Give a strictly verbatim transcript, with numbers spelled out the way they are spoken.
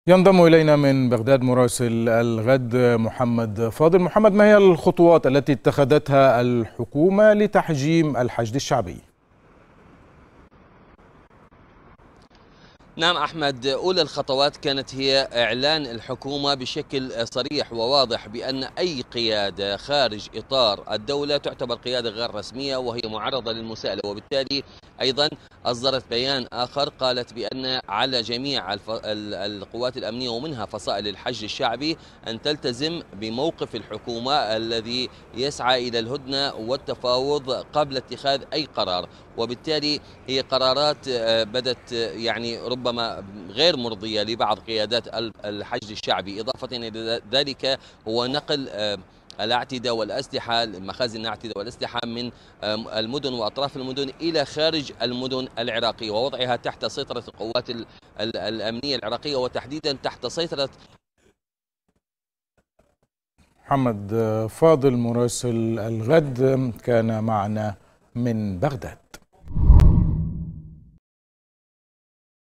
ينضم إلينا من بغداد مراسل الغد محمد فاضل. محمد، ما هي الخطوات التي اتخذتها الحكومة لتحجيم الحشد الشعبي؟ نعم أحمد، أولى الخطوات كانت هي إعلان الحكومة بشكل صريح وواضح بأن أي قيادة خارج إطار الدولة تعتبر قيادة غير رسمية وهي معرضة للمساءلة، وبالتالي أيضا أصدرت بيان آخر قالت بأن على جميع القوات الأمنية ومنها فصائل الحشد الشعبي أن تلتزم بموقف الحكومة الذي يسعى إلى الهدنة والتفاوض قبل اتخاذ أي قرار. وبالتالي هي قرارات بدت يعني ربما غير مرضية لبعض قيادات الحشد الشعبي. إضافة إلى ذلك هو نقل الاعتداء والأسلحة، مخازن الاعتداء والأسلحة من المدن وأطراف المدن إلى خارج المدن العراقية ووضعها تحت سيطرة القوات الأمنية العراقية، وتحديدا تحت سيطرة محمد فاضل مراسل الغد كان معنا من بغداد.